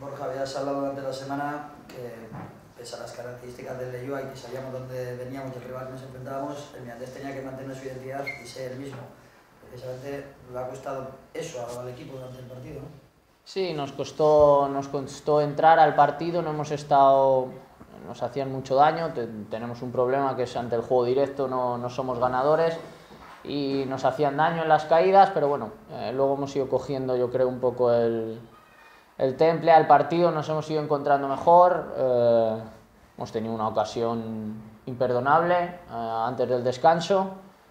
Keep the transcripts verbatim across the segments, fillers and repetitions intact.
Borja, habías hablado durante la semana que, pese a las características del Leioa y que sabíamos dónde veníamos y el rival que nos enfrentábamos, el Mirandés tenía que mantener su identidad y ser el mismo. Precisamente le ha costado eso al equipo durante el partido, ¿no? Sí, nos costó, nos costó entrar al partido, no hemos estado, nos hacían mucho daño, te, tenemos un problema que es ante el juego directo no, no somos ganadores y nos hacían daño en las caídas, pero bueno, eh, luego hemos ido cogiendo yo creo un poco el, el temple al partido, nos hemos ido encontrando mejor, eh, hemos tenido una ocasión imperdonable eh, antes del descanso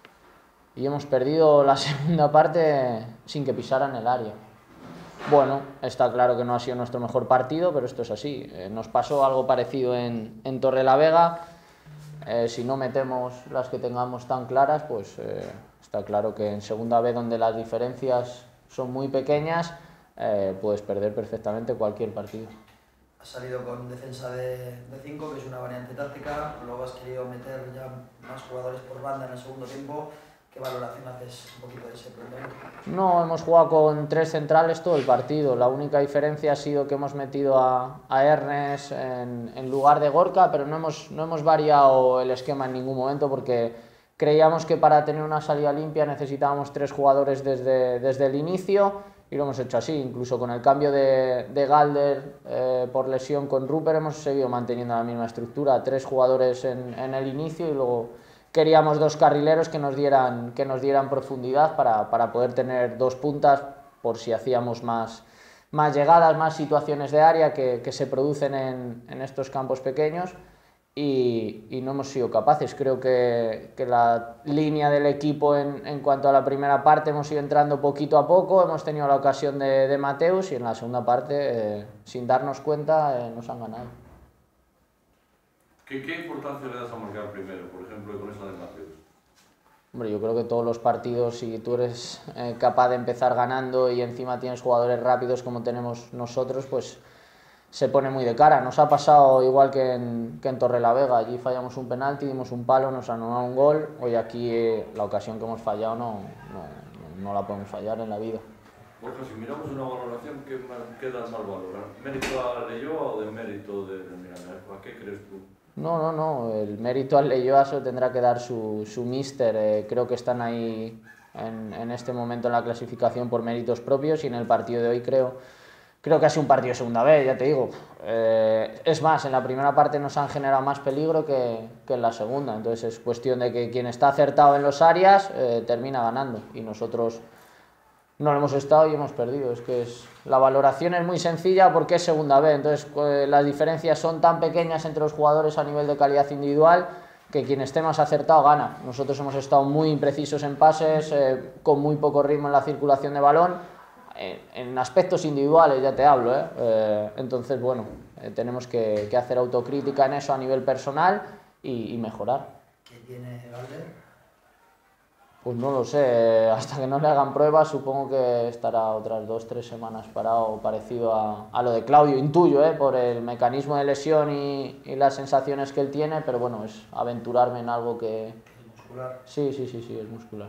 y hemos perdido la segunda parte sin que pisaran el área. Bueno, está claro que no ha sido nuestro mejor partido, pero esto es así. Eh, nos pasó algo parecido en, en Torrelavega. Eh, si no metemos las que tengamos tan claras, pues eh, está claro que en segunda B, donde las diferencias son muy pequeñas, eh, puedes perder perfectamente cualquier partido. Has salido con defensa de cinco, que es una variante táctica, luego has querido meter ya más jugadores por banda en el segundo tiempo. ¿Qué valoración haces un poquito de ese planteamiento? No, hemos jugado con tres centrales todo el partido. La única diferencia ha sido que hemos metido a, a Ernest en, en lugar de Gorka, pero no hemos, no hemos variado el esquema en ningún momento porque creíamos que para tener una salida limpia necesitábamos tres jugadores desde, desde el inicio y lo hemos hecho así. Incluso con el cambio de, de Galder eh, por lesión con Rupert hemos seguido manteniendo la misma estructura. Tres jugadores en, en el inicio y luego queríamos dos carrileros que nos dieran, que nos dieran profundidad para, para poder tener dos puntas por si hacíamos más, más llegadas, más situaciones de área que, que se producen en, en estos campos pequeños y, y no hemos sido capaces. Creo que, que la línea del equipo en, en cuanto a la primera parte hemos ido entrando poquito a poco, hemos tenido la ocasión de, de Mateus y en la segunda parte, eh, sin darnos cuenta, eh, nos han ganado. ¿Qué, ¿Qué importancia le das a marcar primero, por ejemplo, con esa de Mateus? Hombre, yo creo que todos los partidos, si tú eres eh, capaz de empezar ganando y encima tienes jugadores rápidos como tenemos nosotros, pues se pone muy de cara. Nos ha pasado igual que en, que en Torrelavega, allí fallamos un penalti, dimos un palo, nos anularon un gol. Hoy aquí eh, la ocasión que hemos fallado no, no, no la podemos fallar en la vida. Borja, si miramos una valoración, ¿qué, qué das mal valorar? ¿Mérito a Leioa o de mérito del Mirandés? ¿A qué crees tú? No, no, no, el mérito al Leioa se tendrá que dar su, su míster. Eh, creo que están ahí en, en este momento en la clasificación por méritos propios y en el partido de hoy creo, creo que ha sido un partido de segunda vez, ya te digo. Eh, es más, en la primera parte nos han generado más peligro que, que en la segunda, entonces es cuestión de que quien está acertado en los áreas eh, termina ganando y nosotros no lo hemos estado y hemos perdido. Es que es, la valoración es muy sencilla porque es segunda vez, entonces eh, las diferencias son tan pequeñas entre los jugadores a nivel de calidad individual que quien esté más acertado gana. Nosotros hemos estado muy imprecisos en pases, eh, con muy poco ritmo en la circulación de balón, eh, en aspectos individuales ya te hablo, eh, eh, entonces bueno, eh, tenemos que, que hacer autocrítica en eso a nivel personal y, y mejorar. ¿Qué tiene Galder? Pues no lo sé, hasta que no le hagan pruebas supongo que estará otras dos, tres semanas parado, parecido a, a lo de Claudio, intuyo, ¿eh? Por el mecanismo de lesión y, y las sensaciones que él tiene, pero bueno, es aventurarme en algo que... ¿Es muscular? Sí, sí, sí, sí, es muscular.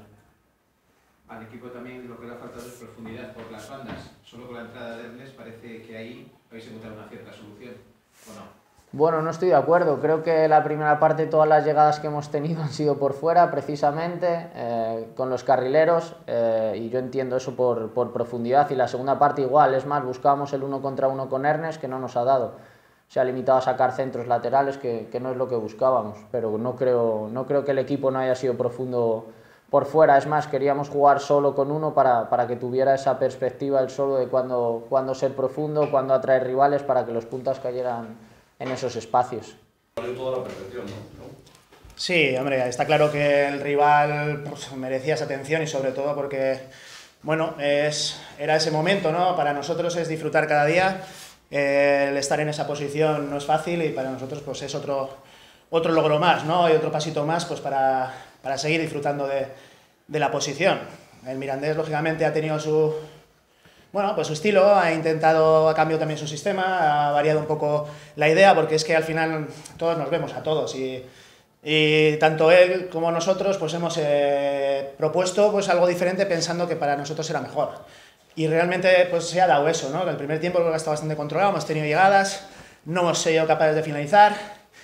Al equipo también lo que le ha faltado es profundidad por las bandas, solo con la entrada de Ernest parece que ahí habéis encontrado una cierta solución, ¿o no? Bueno, no estoy de acuerdo. Creo que la primera parte todas las llegadas que hemos tenido han sido por fuera, precisamente, eh, con los carrileros, eh, y yo entiendo eso por, por profundidad. Y la segunda parte igual, es más, buscábamos el uno contra uno con Ernest, que no nos ha dado. Se ha limitado a sacar centros laterales, que, que no es lo que buscábamos. Pero no creo, no creo que el equipo no haya sido profundo por fuera. Es más, queríamos jugar solo con uno para, para que tuviera esa perspectiva el solo de cuándo, cuándo ser profundo, cuándo atraer rivales, para que los puntas cayeran en esos espacios. Vale toda la perfección, ¿no? Sí, hombre, está claro que el rival pues, merecía esa atención y sobre todo porque, bueno, es, era ese momento, ¿no? Para nosotros es disfrutar cada día, eh, el estar en esa posición no es fácil y para nosotros pues es otro, otro logro más, ¿no? Y otro pasito más pues para, para seguir disfrutando de, de la posición. El Mirandés, lógicamente, ha tenido su... Bueno, pues su estilo, ha intentado, ha cambiado también su sistema, ha variado un poco la idea, porque es que al final todos nos vemos a todos y, y tanto él como nosotros pues hemos eh, propuesto pues algo diferente pensando que para nosotros era mejor. y realmente pues se ha dado eso, ¿no? El primer tiempo creo que ha estado bastante controlado, hemos tenido llegadas, no hemos sido capaces de finalizar.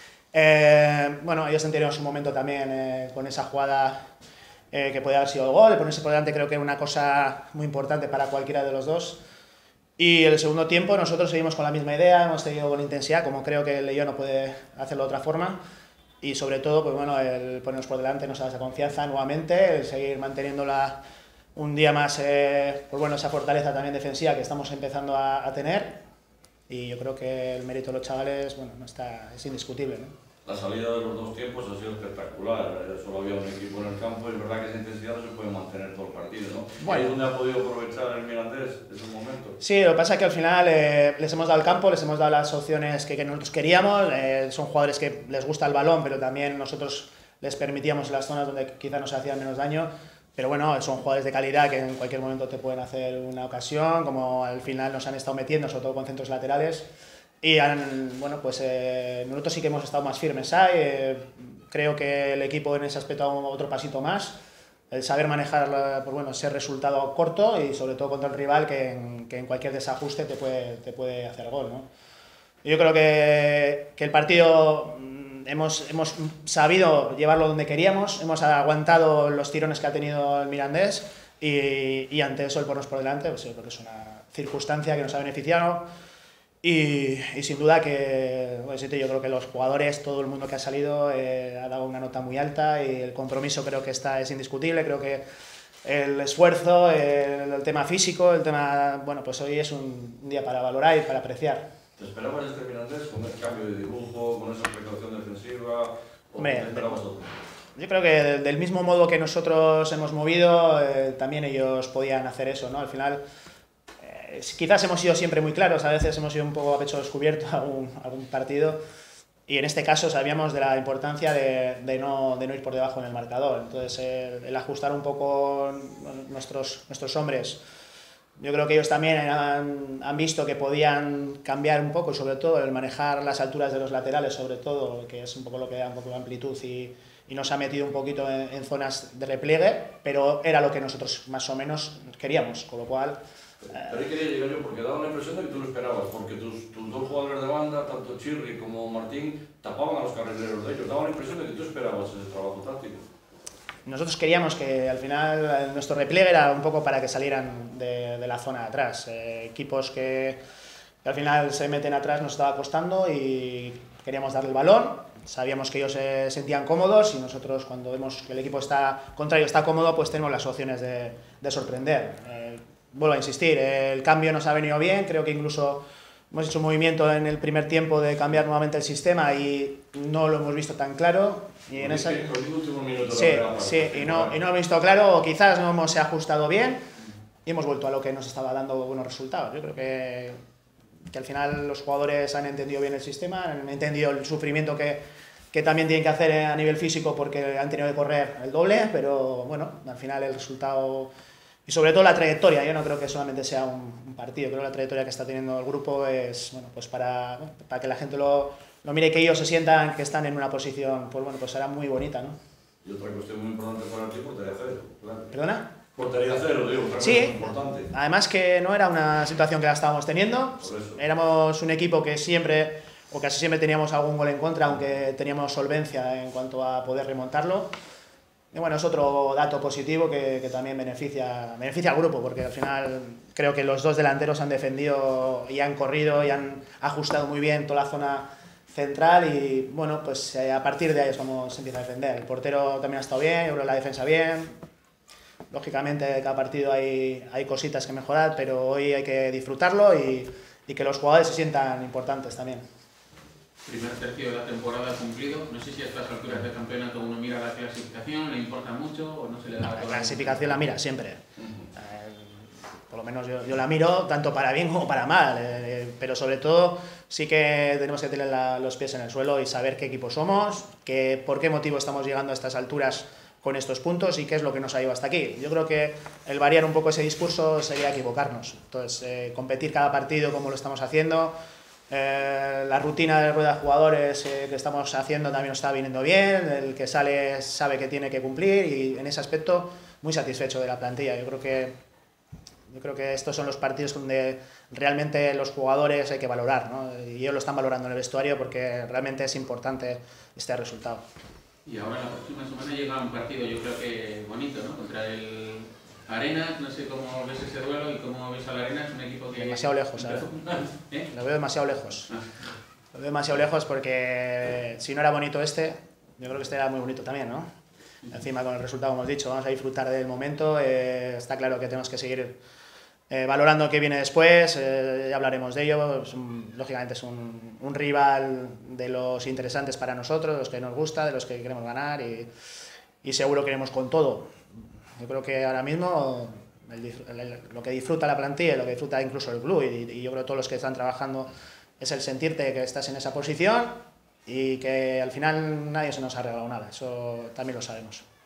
Eh, bueno, ellos han tenido su momento también eh, con esa jugada eh, que podía haber sido el gol, el ponerse por delante creo que es una cosa muy importante para cualquiera de los dos. Y el segundo tiempo nosotros seguimos con la misma idea, hemos seguido con intensidad, como creo que el Leyo no puede hacerlo de otra forma. Y sobre todo, pues bueno, el ponernos por delante nos da esa confianza nuevamente, el seguir manteniéndola un día más, eh, pues bueno, esa fortaleza también defensiva que estamos empezando a, a tener. Y yo creo que el mérito de los chavales, bueno, no está, es indiscutible, ¿no? La salida de los dos tiempos ha sido espectacular, solo había un equipo en el campo y es verdad que esa intensidad no se puede mantener todo el partido, ¿no? Bueno. ¿Ahí es donde ha podido aprovechar el Mirandés ese momento? Sí, lo que pasa es que al final eh, les hemos dado el campo, les hemos dado las opciones que, que nosotros queríamos, eh, son jugadores que les gusta el balón, pero también nosotros les permitíamos las zonas donde quizás nos hacían menos daño, pero bueno, son jugadores de calidad que en cualquier momento te pueden hacer una ocasión, como al final nos han estado metiendo, sobre todo con centros laterales. Y han, bueno, pues eh, nosotros sí que hemos estado más firmes ahí, eh, creo que el equipo en ese aspecto ha dado otro pasito más, el saber manejar pues bueno, ese resultado corto y sobre todo contra el rival que en, que en cualquier desajuste te puede, te puede hacer gol, ¿no? Yo creo que, que el partido hemos, hemos sabido llevarlo donde queríamos, hemos aguantado los tirones que ha tenido el Mirandés y, y ante eso el ponernos por delante, pues yo creo que es una circunstancia que nos ha beneficiado. Y, y sin duda que pues, yo creo que los jugadores, todo el mundo que ha salido eh, ha dado una nota muy alta y el compromiso creo que está, es indiscutible, creo que el esfuerzo, el, el tema físico, el tema, bueno, pues hoy es un día para valorar y para apreciar. ¿Te esperabas este Mirandés con el cambio de dibujo, con esa precaución defensiva o Hombre, te esperabas otro? Yo creo que del, del mismo modo que nosotros hemos movido, eh, también ellos podían hacer eso, ¿no? Al final quizás hemos sido siempre muy claros, a veces hemos sido un poco a pecho descubierto a algún, algún partido y en este caso sabíamos de la importancia de, de, no, de no ir por debajo en el marcador, entonces el, el ajustar un poco nuestros, nuestros hombres, yo creo que ellos también han, han visto que podían cambiar un poco y sobre todo el manejar las alturas de los laterales sobre todo, que es un poco lo que da un poco de amplitud y, y nos ha metido un poquito en, en zonas de repliegue, pero era lo que nosotros más o menos queríamos, con lo cual Pero ahí quería llegar yo porque daba la impresión de que tú lo esperabas, porque tus, tus dos jugadores de banda, tanto Chirri como Martín, tapaban a los carrileros de ellos. Daba la impresión de que tú esperabas ese trabajo táctico. Nosotros queríamos que al final nuestro repliegue era un poco para que salieran de, de la zona de atrás. Eh, equipos que, que al final se meten atrás nos estaba costando y queríamos darle el balón. Sabíamos que ellos se sentían cómodos y nosotros cuando vemos que el equipo está contrario está cómodo, pues tenemos las opciones de, de sorprender. Eh, Vuelvo a insistir, el cambio nos ha venido bien, creo que incluso hemos hecho un movimiento en el primer tiempo de cambiar nuevamente el sistema y no lo hemos visto tan claro. Y en esa... Sí, sí, y no, y no lo hemos visto claro, o quizás no hemos ajustado bien y hemos vuelto a lo que nos estaba dando buenos resultados. Yo creo que, que al final los jugadores han entendido bien el sistema, han entendido el sufrimiento que, que también tienen que hacer a nivel físico porque han tenido que correr el doble, pero bueno, al final el resultado... Y sobre todo la trayectoria, yo no creo que solamente sea un, un partido, creo que la trayectoria que está teniendo el grupo es bueno, pues para, para que la gente lo, lo mire y que ellos se sientan que están en una posición, pues bueno, pues será muy bonita, ¿no? Y otra cuestión muy importante para ti, portería cero, claro. ¿Perdona? Portería cero, digo, otra sí, cosa importante. Además que no era una situación que la estábamos teniendo, éramos un equipo que siempre, o casi siempre teníamos algún gol en contra, aunque teníamos solvencia en cuanto a poder remontarlo. Y bueno, es otro dato positivo que, que también beneficia, beneficia al grupo, porque al final creo que los dos delanteros han defendido y han corrido y han ajustado muy bien toda la zona central y bueno, pues eh, a partir de ahí es como se empieza a defender. El portero también ha estado bien, yo creo la defensa bien. Lógicamente cada partido hay, hay cositas que mejorar, pero hoy hay que disfrutarlo y, y que los jugadores se sientan importantes también. Primer tercio de la temporada cumplido. No sé si a estas alturas del campeonato uno mira la clasificación, le importa mucho o no se le da... La clasificación la mira siempre. Eh, por lo menos yo, yo la miro tanto para bien como para mal, eh, pero sobre todo sí que tenemos que tener la, los pies en el suelo y saber qué equipo somos, que, por qué motivo estamos llegando a estas alturas con estos puntos y qué es lo que nos ha llevado hasta aquí. Yo creo que el variar un poco ese discurso sería equivocarnos. Entonces, eh, competir cada partido como lo estamos haciendo. Eh, la rutina de rueda de jugadores eh, que estamos haciendo también nos está viniendo bien, el que sale sabe que tiene que cumplir y en ese aspecto muy satisfecho de la plantilla. Yo creo que Yo creo que estos son los partidos donde realmente los jugadores hay que valorar, ¿no? Y ellos lo están valorando en el vestuario porque realmente es importante este resultado. Y ahora la próxima semana llega un partido, yo creo que bonito, ¿no? Contra el Arenas, no sé cómo ves ese duelo y cómo ves al Arenas, un equipo que... Demasiado lejos, ¿sabes? ¿Eh? Lo veo demasiado lejos. Ah. Lo veo demasiado lejos porque si no era bonito este, yo creo que este era muy bonito también, ¿no? Encima con el resultado, como hemos dicho, vamos a disfrutar del momento. Eh, está claro que tenemos que seguir eh, valorando qué viene después, eh, ya hablaremos de ello. Es un, lógicamente es un, un rival de los interesantes para nosotros, de los que nos gusta, de los que queremos ganar y, y seguro que iremos con todo. Yo creo que ahora mismo el, el, lo que disfruta la plantilla, lo que disfruta incluso el club y, y yo creo que todos los que están trabajando es el sentirte que estás en esa posición y que al final nadie se nos ha regalado nada, eso también lo sabemos.